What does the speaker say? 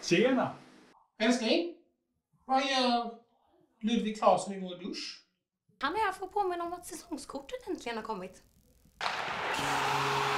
Tjena! Älskling, vad gör Ludvig Claesson i vår dusch? Han är här för att påminna om att säsongskorten äntligen har kommit.